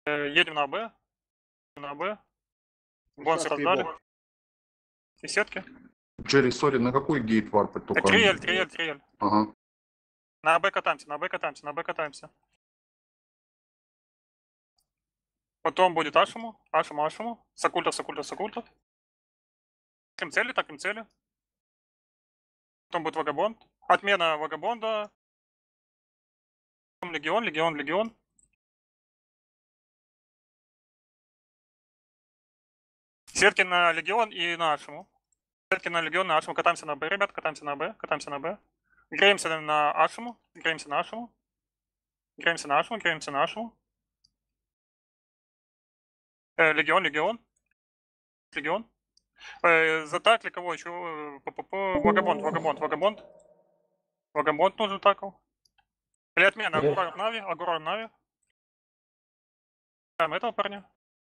Едем на АБ. На АБ. Бонсы раздали. И сетки. Джерри, сори, на какой гейт варпать только? 3L. Ага. На АБ катаемся, на АБ катаемся. Потом будет Ашему. Сакультов. Так им цели. Потом будет Вагабонд. Отмена Вагабонда. Потом Легион. Сетки на Легион и на Ашему. Катаемся на Б, ребят, катаемся на Б. Греемся на Ашему. Легион. Затакли кого еще? Вагабонд нужен такл. Или отмена Агура Нави. Там этого парня.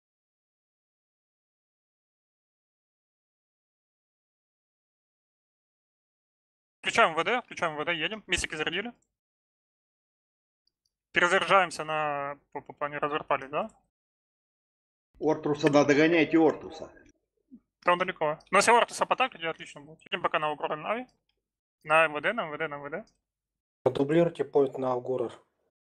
Включаем ВД, едем. Мистики зарядили. Перезаряжаемся на... Они разверпали, да? Ортруса, да, догоняйте Ортруса. Там далеко. Но если Ортуса потаклить, отлично будет. Едем пока на Агура Нави. На МВД. Продублируйте поинт на Аугуров.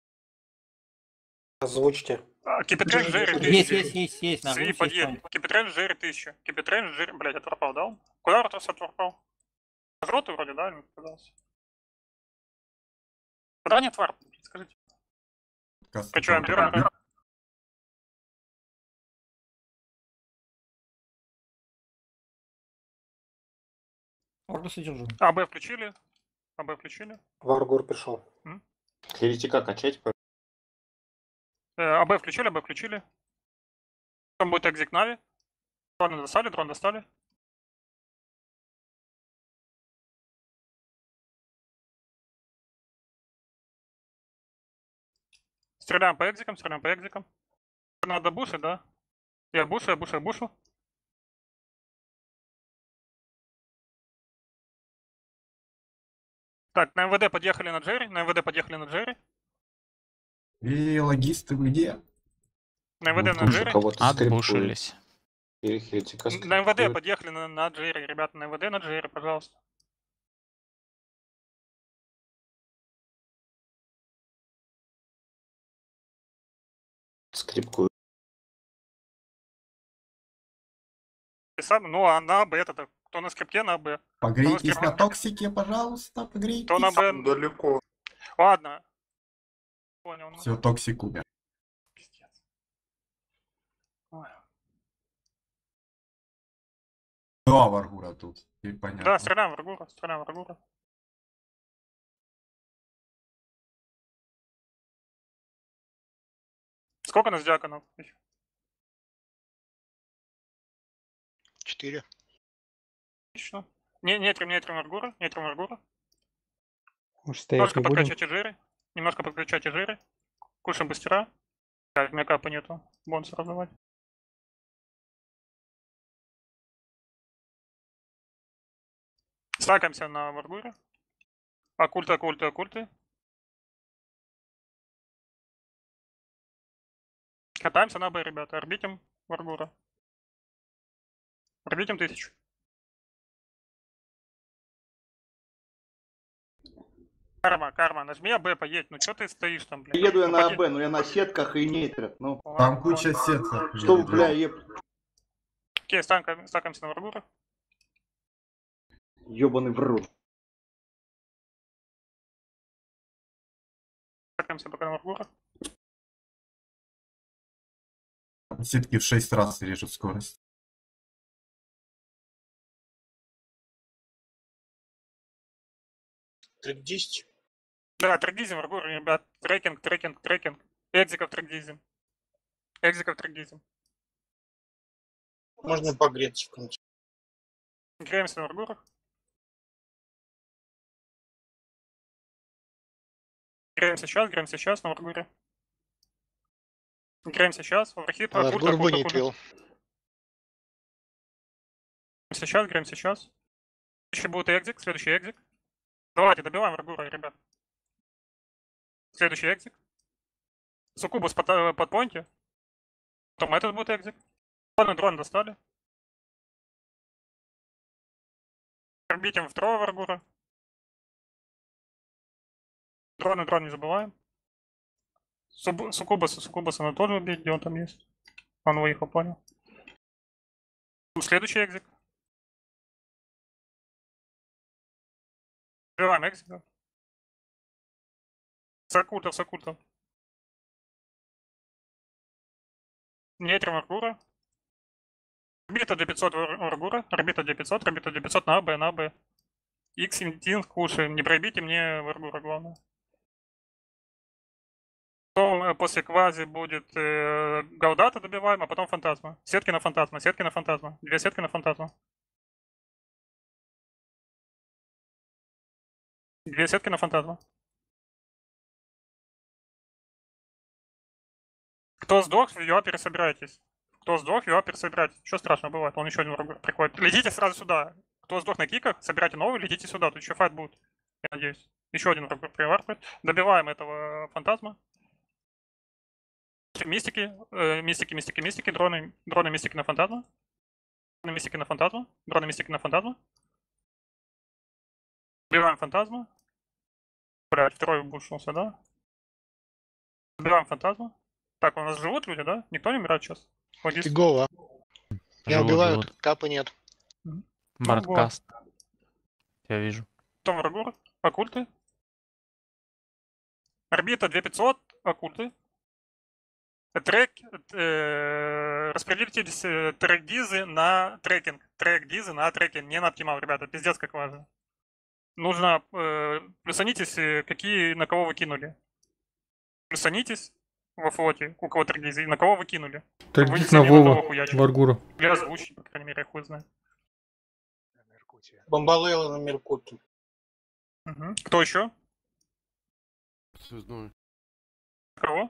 Озвучьте. Кипитрейн Джерри 1000. Есть. Сви подъедет. Кипитрейн Джерри 1000. Блядь, отворпал, да? Куда Ортус отворпал? Желтый вроде, да? Мне показалось. Куда нет варп? Скажите. Качаем первым. Ортуса держу. АБ включили. Варгур пришел. Еретика качать. АБ включили. Потом будет экзик Нави. Дрон достали. Стреляем по экзикам. Надо бушить, да? Я бушу. Так, на МВД подъехали на Джерри. И логисты вы где? На МВД на Джерри. Отбушились. На МВД подъехали на Джерри, ребята, на МВД на Джерри, пожалуйста. Скрипку. Ну, а на АБ это кто на скрипке, на АБ. Погрейтесь на токсике, пожалуйста, погрейтесь. Кто на Б? Далеко. Ладно. Понял. Все, токсик умер. Пиздец. Ой. Два Варгура тут. И понятно. Да, стреляем в Аргура. Сколько нас дьяконов? 4. Отлично. Не трем Аргура. Может, стоять Немножко не будем? подкачайте жиры. Кушаем бустера. Так, мекапа нету. Бонусы раздавать. Стакаемся на Варгуре. Оккульты. Катаемся на Б, ребята. Орбитим Варгура. Орбитим 1000. Карма, нажми АБ, поедь. Ну что ты стоишь там, блядь? Еду я на АБ, но я на сетках и нейтрах. Ну, Там куча сеток. что, бля, Окей, стакаемся на Варгура. ёбаный в рот. Стакаемся пока на Варгура. Сетки в 6 раз режут скорость. Трек 10. Да, трекдизим, Варгура, ребят. Трекинг. Экзиков трекдизим. Можно погреться в конце. Греемся на Варгурах. Греемся сейчас на Варгуре. Греемся сейчас, Вархит, Варгур вынетрил. Греемся сейчас. Следующий будет экзик, следующий экзик. Давайте, добиваем Варгура, ребят. Следующий экзик. Суккубус под поинте. Потом этот будет экзик. Дрон достали. Пробитим второго Варгура. Дрон не забываем. Сукубаса надо тоже убить, где он там есть. Он выехал, понял. Следующий экзик. Убиваем экзика. Сакутов. Нетрим Варгура. Орбита 2500 Варгура. Орбита 2500 на АБ. X-1 кушаем. Не пробейте мне Варгура, главное. Потом после квази будет Гаудата добиваем, а потом фантазма. Сетки на фантазма. Две сетки на фантазма. Две сетки на фантазма. Кто сдох, в ЮА пересобирайтесь. Что страшного бывает? Он еще один враг приходит. Летите сразу сюда. Кто сдох на киках, собирайте новый, летите сюда. Тут еще файт будет, я надеюсь. Еще один враг приварпает. Добиваем этого фантазма. Мистики, дроны мистики на фантазма. Убиваем фантазма. Блять, второй бушнулся, да? Убиваем фантазма. Так, у нас живут люди, да? Никто не умирает сейчас? Фигово. Меня убивают, капы нет. Бардкаст. Я вижу. Потом Варгур, оккульты. Орбита 2500, оккульты. Распределите трек-дизы на трекинг. Не на оптимал, ребята, пиздец как важно. Нужно плюсанитесь, какие на кого вы кинули. Плюсанитесь во флоте, у кого трек-дизы, и на кого вы кинули. Трек-диз на Вова, Варгура. Или озвучить, по крайней мере, я хуй знаю. Бомбалейла на Меркуте. Угу. Кто еще? Связной. Кого?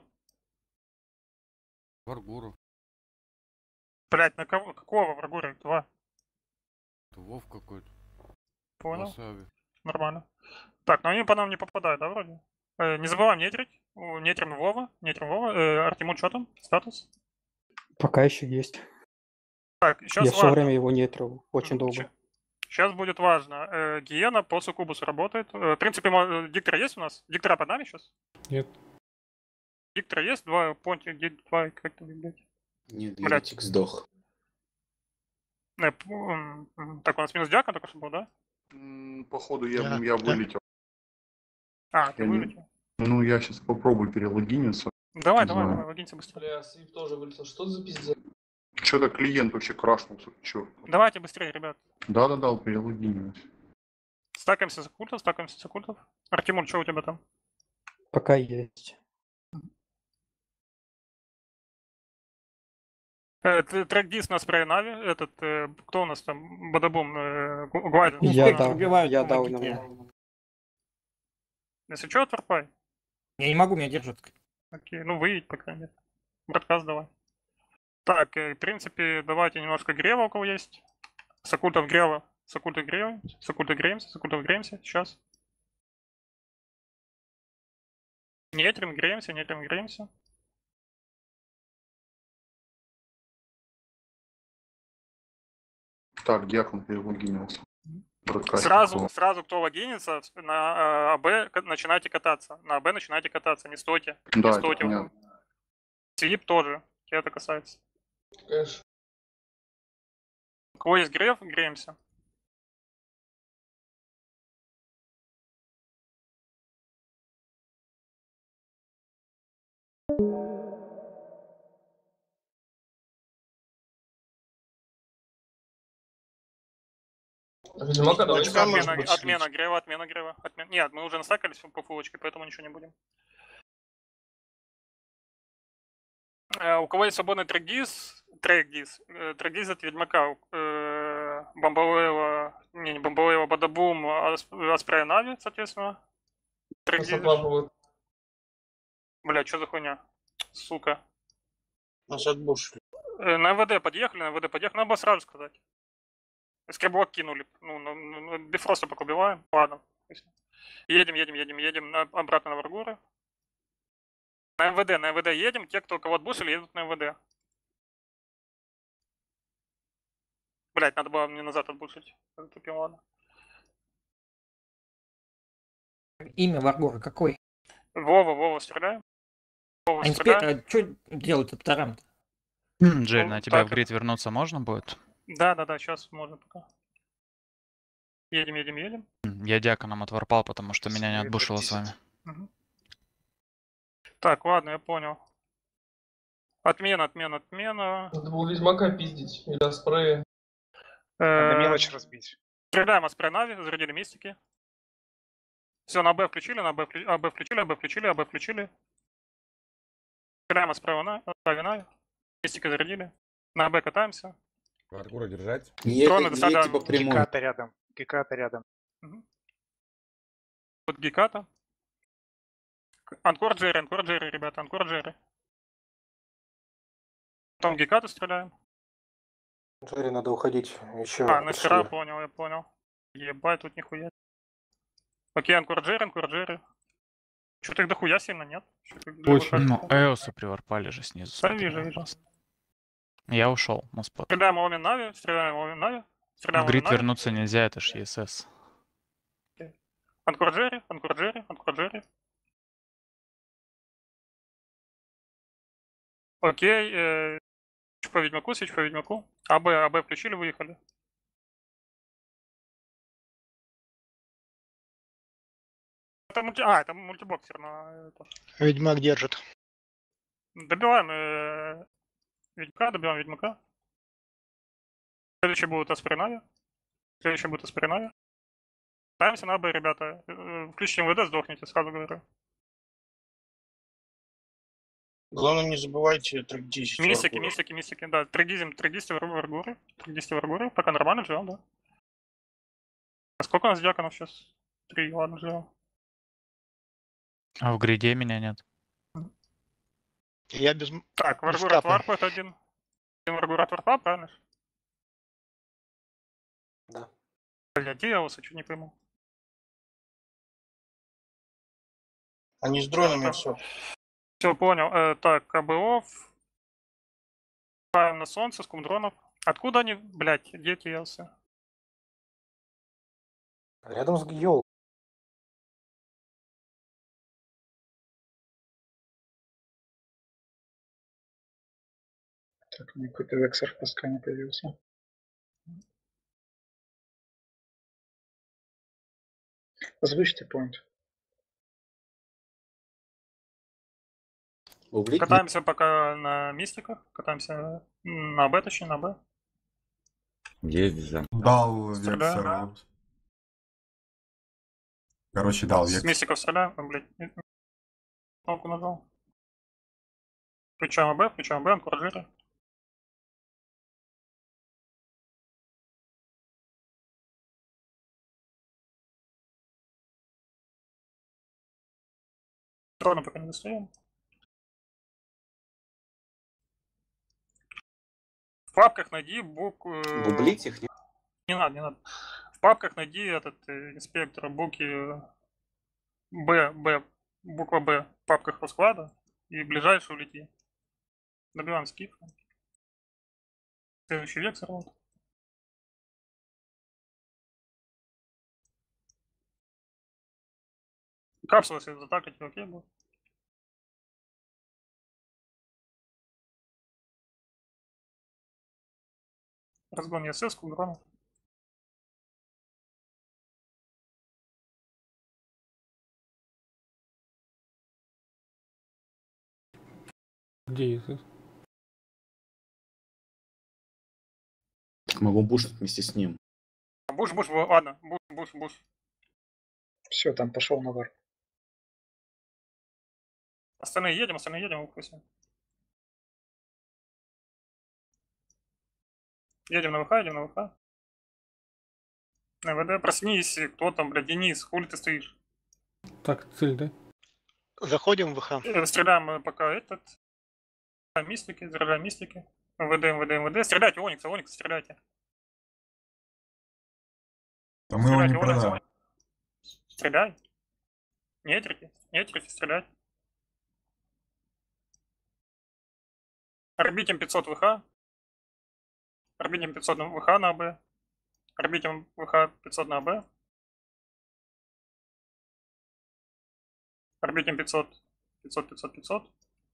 Варгуру. Блять, на кого? Какого Варгура? Два. Это Вов какой-то. Понял. Васаби. Нормально. Так, но они по нам не попадают, да, вроде? Не забываем нетрить. Нетрим Вова. Артемон, что там? Статус? Пока еще есть. Так, сейчас Я все время его нетрил, очень долго. Сейчас будет важно. Гиена по суккубусу работает. В принципе, диктора есть у нас? Диктора под нами сейчас? Нет. Диктора есть? Два понти, два, как-то, блядь. Нет, Блядь. Еретик сдох. Так, у нас минус дяка только что был, да? Походу Да, я да. вылетел. А, ты Я не- вылетел. Ну, я сейчас попробую перелогиниться. Давай, Не знаю. логинься быстрее. Бля, Свип тоже вылетел. Что за пиздец? Что-то клиент вообще крашнулся. Чё? Давайте быстрее, ребят. Да, перелогинилась. Стакаемся за культов. Артемон, что у тебя там? Пока есть. Трек-дис на спрей Нави. Этот, кто у нас там? Бадабум, Гвайден. Я дал на меня. Если что, отварпай. Я не могу, меня держат. Окей, ну выйдь, по крайней мере. Браткаст давай. Так, в принципе, давайте немножко грева, у кого есть. Сакультов грева. Сакульты греемся. Сейчас. Нетрим греемся. Так, Дьякон перелогинился. Бродкастер. Сразу кто логинится, на АБ начинайте кататься. Не стойте. Да, Не это стойте. понятно. Свип тоже. Тебя это касается. Эш. У кого есть греф, греемся. Отмена грева. Нет, мы уже настакались по фулочке, поэтому ничего не будем. У кого есть свободный трек-диз от Ведьмака, Бомбалеева, Бадабум, Аспрей Нави, соответственно. Трек-диз. Бля, что за хуйня? Сука. Нас отбушили. На МВД подъехали, надо было сразу сказать. Скриблок кинули. Ну, Бифроста пока убиваем. Ладно. Едем обратно на Варгура. На МВД едем. Те, кто кого отбусили, едут на МВД. Блять, надо было мне назад отбушить. Тупим, ладно. Имя Варгора какой? Вова, стреляем. Вова, А инспектор, стреляем. а что делать Апторам-то? Джерри, на тебя так. в грид вернуться можно будет? Да, сейчас можно пока. Едем. Я дьяконом отворпал, потому что меня не отбушило с вами. Угу. Так, ладно, я понял. Отмена. Надо было Ведьмака пиздить. Или Аспрея. Надо мелочь разбить. Стреляем Аспрей Нави, зарядили мистики. Все, на Б включили, АБ включили. Стреляем Аспрей Нави. Мистика зарядили. На Б катаемся. Варгура держать. Троны доставляем. Геката рядом. Угу. Вот Геката. Анкор Джерри, ребята, Анкор Джерри. Потом Гекату стреляем. Джерри, надо уходить. Еще. На вчера я понял. Ебать, тут нихуя. Окей, Анкор Джерри. Что-то их дохуя сильно, нет? Очень. Ну, Эоса приворпали же снизу. Да, вижу. Я ушел на спот. Стреляем Омен Нави. В грид вернуться нельзя, это ж ЕСС. Анкор Джерри. Окей, свич по Ведьмаку. АБ включили, выехали. Это мультибоксер на... Ведьмак держит. Добиваем Ведьмака. Следующий будет Аспрей Нави. Ставимся на Б, ребята. Включите МВД, сдохните, сразу говорю. Главное, не забывайте трек 10. Мистики, да. Трегизим Варгуры. Пока нормально живем, да. А сколько у нас дьяконов сейчас? 3, ладно, живем. А в гриде меня нет. Я без... Так, Варгур от Варпа это один. Варгур от Варпа, правильно? Да. Бля, делался, чуть не пойму. Они с дронами все. Все, понял. Так, АБОВ. Ставим на солнце, скумдронов. Откуда они, блядь, где телся? Рядом с Гьол. Так, у меня какой-то вексер пока не появился. Озвучьте point. Катаемся пока на мистиках. Катаемся на Б, точнее, на Б. Есть за. Дал Стреляю. вектору. Короче, дал С вектор. мистиков стреляем. Блядь. Кнопку нажал. Включаем Б, Анкор Джерри. Трона пока не достаем. В папках найди букву... Гублить их? Не надо. В папках найди этот инспектор буки буква Б в папках расклада и ближайшую улети. Добиваем скип. Следующий вексор. Вот. Капсула, если затакать, окей будет. Разгон ЕСС, кунгрона. Где Иисус? Могу бушить вместе с ним. Буш, ладно, буш. Все, там пошел на вар. Остальные едем, укусим. Едем на ВХ. ВД, проснись, кто там, блядь, Денис, хули ты стоишь? Так, цель, да? Заходим в ВХ. Стреляем пока этот. Заряжаем мистики. МВД. Стреляйте, Оникс, стреляйте. Да мы его не Стреляйте, продаем. Стреляй. Не трите, стрелять. Орбитим 500 ВХ. Арбитим 500 на ВХ на АБ. Арбитим ВХ 500 на АБ. Арбитим 500. 500, 500, 500.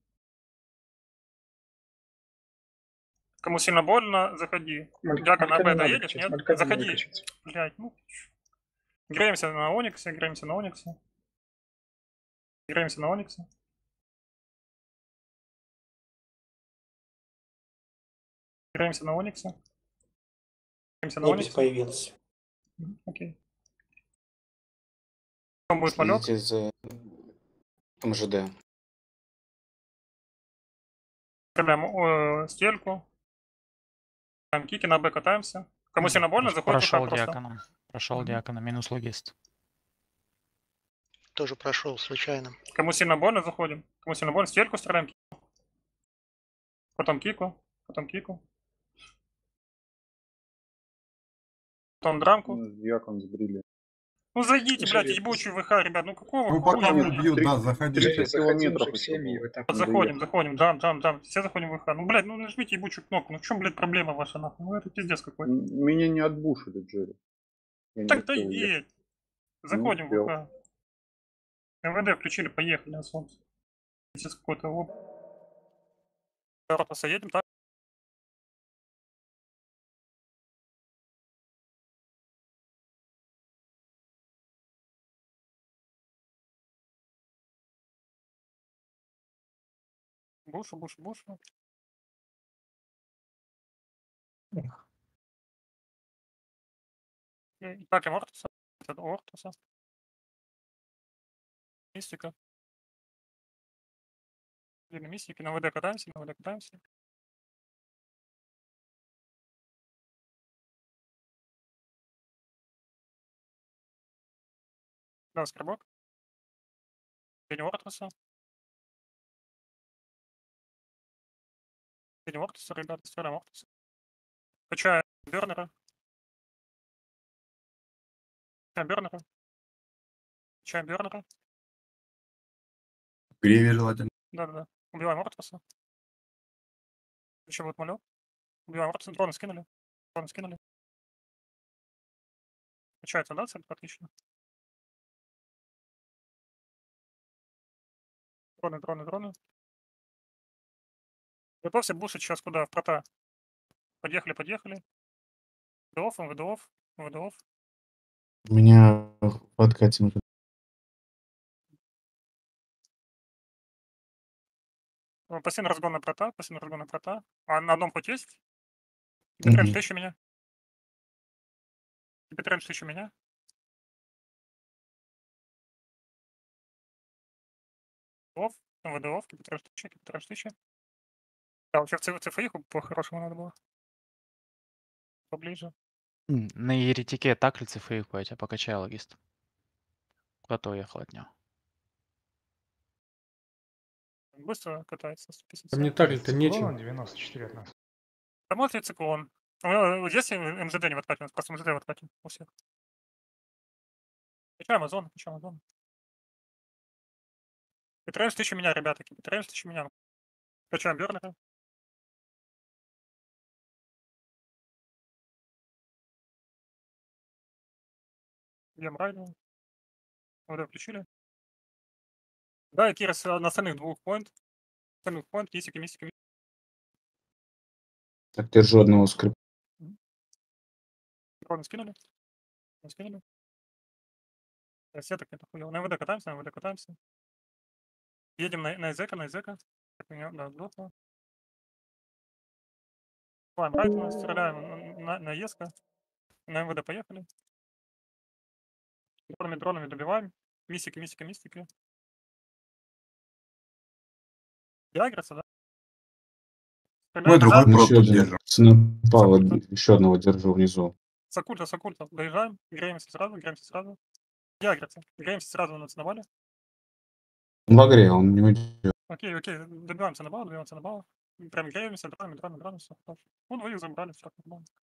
Кому сильно больно, заходи. Дяка на АБ доедешь, нет? Заходи. Блять, ну. Играемся на Ониксе, играемся на Ониксе. Играемся на Ониксе. Играемся на Ониксе. Играемся на Ониксе. появился. Окей. Потом будет полет. за МЖД. Стреляем стельку. Там кики на Б катаемся. Кому сильно больно, заходит Прошел ВХ просто. диаконом. Прошел диаконом. Минус логист. Тоже прошел случайно. Кому сильно больно, заходим. Кому сильно больно, стельку стреляем. Потом кику. Потом кику. Потом драмку. Якон сбрили. Ну зайдите, блядь, ебучий ВХ, ребят. Ну какого Ну хуя? пока убьют, да, заходи. 30 километров еще. Заходим, джам. Все заходим в ВХ. Ну, блядь, ну нажмите ебучую кнопку. Ну в чем, блядь, проблема ваша, нахуй? Ну это пиздец какой. Меня не отбушили, Джерри. Я не Так-то успел ехать. едь. Заходим успел. в ВХ. МВД включили, поехали на солнце. Сейчас какой-то Ротаса едем, так? Бушу. Так, Ортуса. Это Ортуса. Мистика. Или мистики. На ВД катаемся, Да, скребок. День Ортуса. День Ортуса, ребята, стреляем Ортуса. Качаем Бернера. Качаем Бернера. Греве желательно. Да. Убиваем Ортуса. Еще будет малек. Убиваем Ортуса. Дроны скинули. Качается, да, цель? Отлично. Дроны. Готовься бушить сейчас куда? В прота. Подъехали. ВДОФ. У меня подкатим. Пассивный разгон на прота. А на одном хоть есть? Кипитренш, ты еще меня. ВДОФ, Кипитренш 1000. Да, вообще в ЦФИ по-хорошему надо было. Поближе. На еретике такль цифейку, я тебя покачаю, логист. Куда-то уехал от него. Быстро катается. А мне так-то нечем. 94 от нас. Смотри циклон. Здесь МЖД не в откате, у нас просто МЖД в откате у всех. Качаем Озон. Кипитренш 1000 меня, ребята. Качаем Бернера. Бьем Райду. ВД включили. Да, и Кирос на остальных двух поинт. Мистика. Так, держу одного скрипта. Дроны скинули. Все так это хуёво. На МВД катаемся. Едем на Эзека. Так, у него, да, сдохло. Брайтона, стреляем на Еска. На МВД поехали. Дронами добиваем. Мистики. Диагресса, да? Мой другой просто держим. Снапала, еще одного держу внизу. Сокульта. Доезжаем. Играемся сразу. Диагресса. Играемся сразу на ценовале. В агре, он не уйдет. Окей. Добиваемся на балл. Прям играемся. Дроны. Все хорошо. Ну, двоих забрали, все нормально.